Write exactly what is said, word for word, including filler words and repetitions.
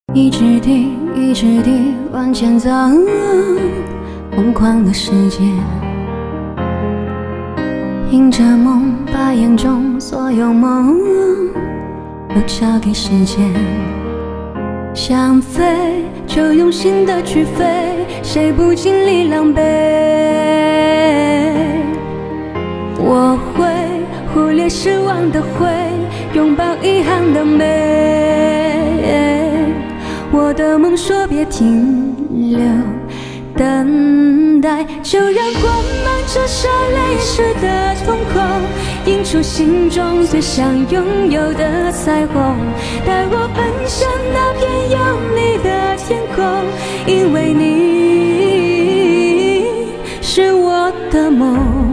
一直滴，一直滴，往前走，疯狂的世界，迎着梦，把眼中所有梦都交给时间。想飞，就用心的去飞，谁不经历狼狈？我会忽略失望的灰，拥抱遗憾的美。我的梦说别停留，等待，就让光芒折射泪湿的瞳孔，映出心中最想拥有的彩虹。带我奔向那片有你的天空，因为你是我的梦。